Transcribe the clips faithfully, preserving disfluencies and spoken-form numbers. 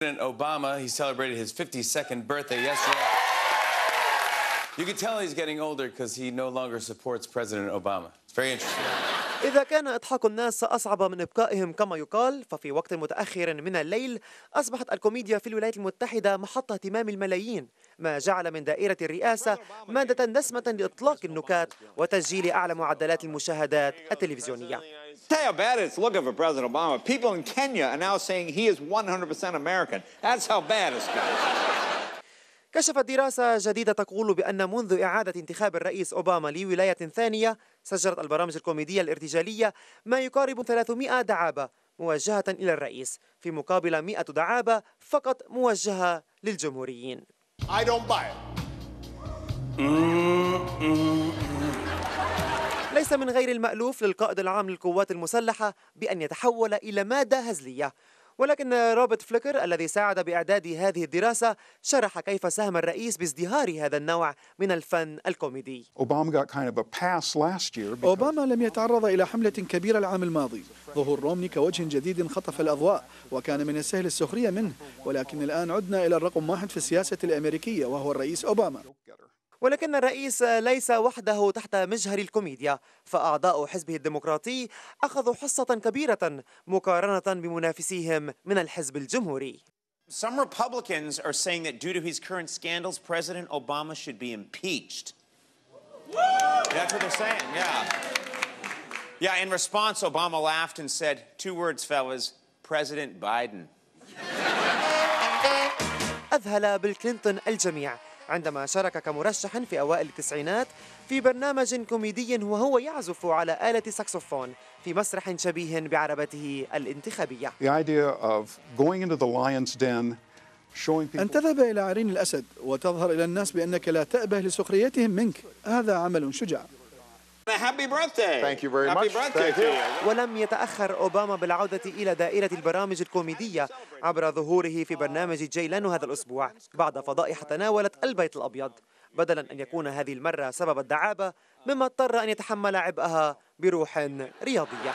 President Obama, he celebrated his fifty-second birthday yesterday. You can tell he's getting older because he no longer supports President Obama. It's very interesting. إذا كان إضحاك الناس أصعب من إبكائهم كما يقال، ففي وقت متأخر من الليل أصبحت الكوميديا في الولايات المتحدة محط اهتمام الملايين، ما جعل من دائرة الرئاسة مادة دسمة لإطلاق النكات وتسجيل أعلى معدلات المشاهدات التلفزيونية. Tell you how bad it's looking for President Obama. People in Kenya are now saying he is one hundred percent American. That's how bad it's got. كشفت دراسة جديدة تقول بأن منذ إعادة انتخاب الرئيس أوباما لولاية ثانية سجلت البرامج الكوميدية الارتجالية ما يقارب ثلاثمائة دعابة موجهة إلى الرئيس، في مقابل مائة دعابة فقط موجهة للجمهوريين. I don't buy it. ليس من غير المألوف للقائد العام للقوات المسلحة بأن يتحول إلى مادة هزلية، ولكن روبرت فليكر الذي ساعد بإعداد هذه الدراسة شرح كيف ساهم الرئيس بازدهار هذا النوع من الفن الكوميدي. أوباما لم يتعرض إلى حملة كبيرة العام الماضي. ظهور رومني كوجه جديد خطف الأضواء وكان من السهل السخرية منه، ولكن الآن عدنا إلى الرقم واحد في السياسة الأمريكية وهو الرئيس أوباما. ولكن الرئيس ليس وحده تحت مجهر الكوميديا، فأعضاء حزبه الديمقراطي أخذوا حصة كبيرة مقارنة بمنافسيهم من الحزب الجمهوري. Some Republicans are saying that due to his current scandals, President Obama should be impeached. That's what they're saying, yeah. Yeah, in response, Obama laughed and said, two words, fellas, President Biden. أذهل بيل كلينتون الجميع عندما شارك كمرشح في أوائل التسعينات في برنامج كوميدي وهو يعزف على آلة ساكسوفون في مسرح شبيه بعربته الانتخابية. أن تذهب إلى عرين الأسد وتظهر إلى الناس بأنك لا تأبه لسخريتهم منك، هذا عمل شجاع. Happy birthday. Thank you very much. Thank you. ولم يتأخر أوباما بالعودة إلى دائرة البرامج الكوميدية عبر ظهوره في برنامج جاي لينو هذا الأسبوع بعد فضائح تناولت البيت الأبيض، بدلاً أن يكون هذه المرة سبب الدعابة، مما اضطر أن يتحمل عبئها بروح رياضية.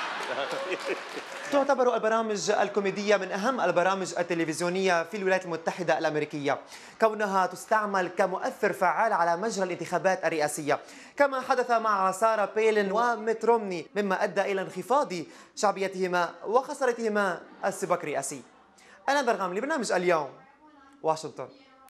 تعتبر البرامج الكوميدية من أهم البرامج التلفزيونية في الولايات المتحدة الأمريكية، كونها تستعمل كمؤثر فعال على مجرى الانتخابات الرئاسية، كما حدث مع سارة بيلين وميت رومني، مما أدى إلى انخفاض شعبيتهما وخسارتهما السباق الرئاسي. أنا درغام لبرنامج اليوم، واشنطن.